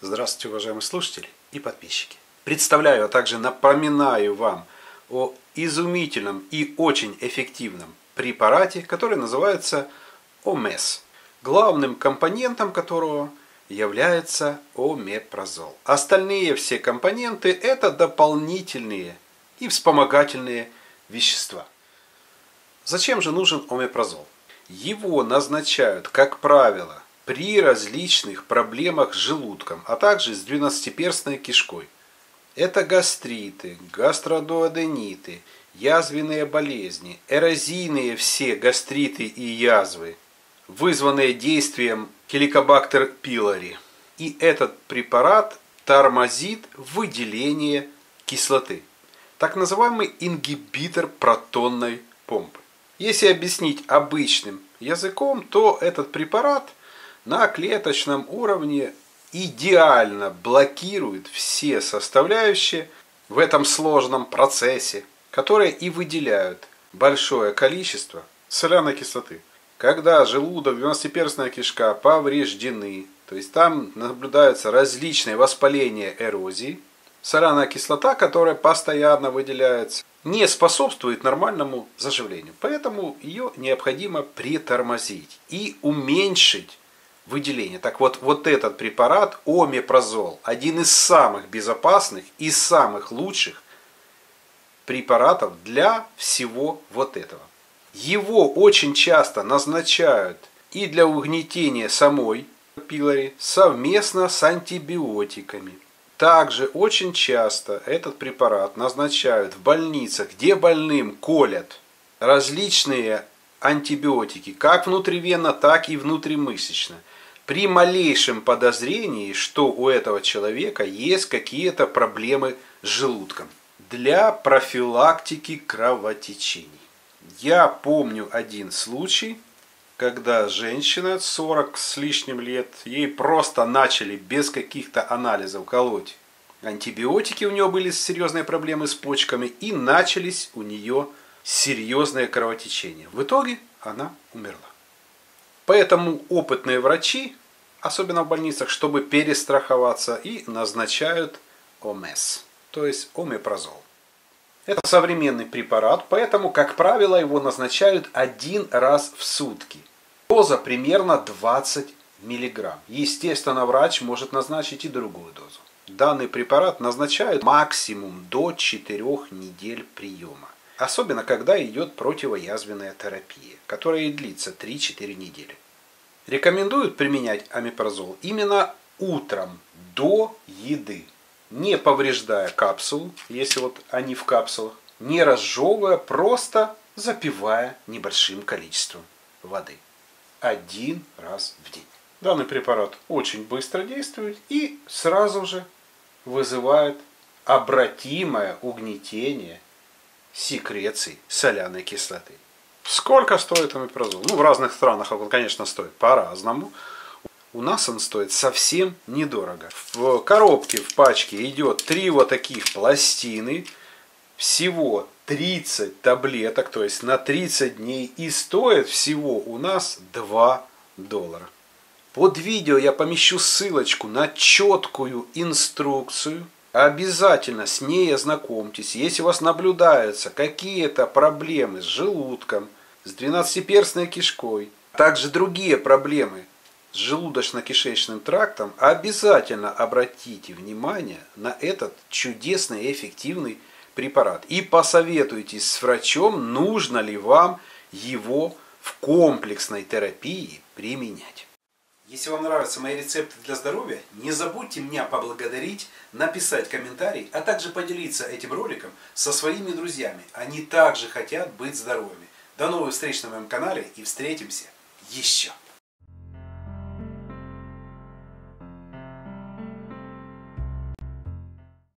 Здравствуйте, уважаемые слушатели и подписчики. Представляю, а также напоминаю вам о изумительном и очень эффективном препарате, который называется ОМЕС, главным компонентом которого является омепразол. Остальные все компоненты – это дополнительные и вспомогательные вещества. Зачем же нужен омепразол? Его назначают, как правило, при различных проблемах с желудком, а также с двенадцатиперстной кишкой. Это гастриты, гастродуодениты, язвенные болезни, эрозийные все гастриты и язвы, вызванные действием Helicobacter pylori. И этот препарат тормозит выделение кислоты. Так называемый ингибитор протонной помпы. Если объяснить обычным языком, то этот препарат на клеточном уровне идеально блокирует все составляющие в этом сложном процессе, которые и выделяют большое количество соляной кислоты. Когда желудок, двенадцатиперстная кишка повреждены, то есть там наблюдаются различные воспаления, эрозии, соляная кислота, которая постоянно выделяется, не способствует нормальному заживлению. Поэтому ее необходимо притормозить и уменьшить выделение. Так вот этот препарат омепразол, один из самых безопасных и самых лучших препаратов для всего вот этого. Его очень часто назначают и для угнетения самой пилори совместно с антибиотиками. Также очень часто этот препарат назначают в больницах, где больным колят различные антибиотики, как внутривенно, так и внутримышечно, при малейшем подозрении, что у этого человека есть какие-то проблемы с желудком, для профилактики кровотечений. Я помню один случай, когда женщина 40 с лишним лет, ей просто начали без каких-то анализов колоть антибиотики, у нее были серьезные проблемы с почками, и начались у нее серьезные кровотечения. В итоге она умерла. Поэтому опытные врачи, особенно в больницах, чтобы перестраховаться, и назначают ОМЕС, то есть омепразол. Это современный препарат, поэтому, как правило, его назначают один раз в сутки. Доза примерно 20 мг. Естественно, врач может назначить и другую дозу. Данный препарат назначают максимум до 4 недель приема. Особенно, когда идет противоязвенная терапия, которая и длится 3-4 недели. Рекомендуют применять омепразол именно утром, до еды, не повреждая капсулу, если вот они в капсулах, не разжевывая, просто запивая небольшим количеством воды. Один раз в день. Данный препарат очень быстро действует и сразу же вызывает обратимое угнетение секреции соляной кислоты. Сколько стоит омепразол? В разных странах он, конечно, стоит по-разному. У нас он стоит совсем недорого. В коробке, в пачке идет 3 вот таких пластины. Всего 30 таблеток, то есть на 30 дней. И стоит всего у нас $2. Под видео я помещу ссылочку на четкую инструкцию. Обязательно с ней ознакомьтесь. Если у вас наблюдаются какие-то проблемы с желудком, с двенадцатиперстной кишкой, а также другие проблемы с желудочно-кишечным трактом, обязательно обратите внимание на этот чудесный и эффективный препарат. И посоветуйтесь с врачом, нужно ли вам его в комплексной терапии применять. Если вам нравятся мои рецепты для здоровья, не забудьте меня поблагодарить, написать комментарий, а также поделиться этим роликом со своими друзьями. Они также хотят быть здоровыми. До новых встреч на моем канале и встретимся еще!